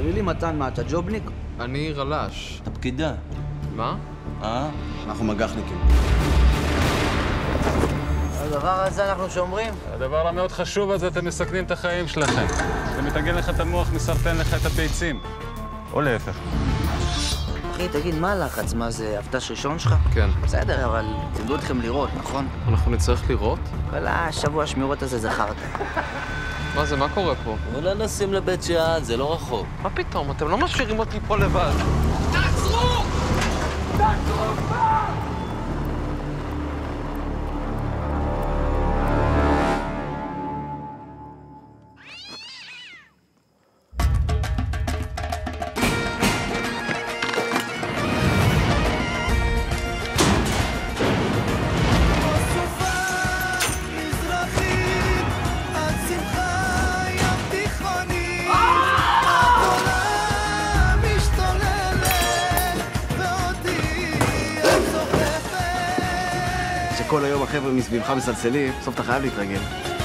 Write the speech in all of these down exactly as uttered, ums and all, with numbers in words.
תראי לי מתן, מה, אתה ג'ובניק? אני רלש. אתה פקידה. מה? אה? אנחנו מגחניקים. הדבר הזה אנחנו שומרים? הדבר המאוד חשוב הזה, אתם מסכנים את החיים שלכם. זה מתגן לך את המוח, מסרטן לך את הביצים. או להפך. אחי, תגיד, מה הלחץ? מה זה, הפתש ראשון שלך? כן. בסדר, אבל תלמדו אתכם לראות, נכון? אנחנו נצטרך לראות? כל השבוע השמירות הזה זכרת. מה זה, מה קורה פה? אולי נשים לבית שאן, זה לא רחוק. מה פתאום? אתם לא משאירים אותי פה לבד. תעצרו! תעצרו כבר! כל היום החבר'ה מסביבך מסלסלים, בסוף אתה חייב להתרגל.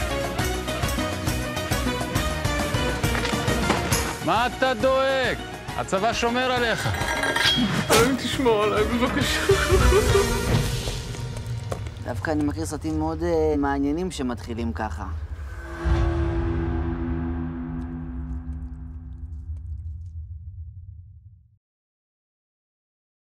מה אתה דואג? הצבא שומר עליך. אלוהים תשמור עליי, בבקשה. דווקא אני מכיר סרטים מאוד uh, מעניינים שמתחילים ככה.